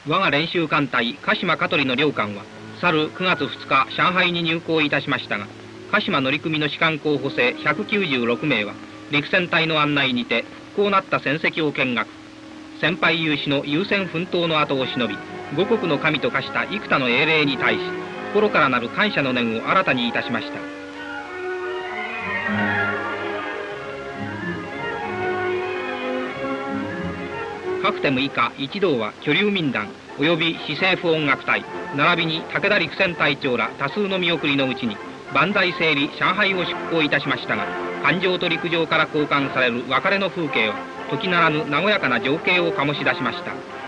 我が練習艦隊鹿島香取の両艦は去る9月2日上海に入港いたしましたが、鹿島乗組の士官候補生196名は陸戦隊の案内にて不幸なった戦績を見学、先輩有志の優先奮闘の後を忍び、五国の神と化した幾多の英霊に対し心からなる感謝の念を新たにいたしました。各手6日一同は居留民団及び市政府音楽隊並びに武田陸戦隊長ら多数の見送りのうちに万歳整理上海を出港いたしましたが、艦上と陸上から交換される別れの風景は時ならぬ和やかな情景を醸し出しました。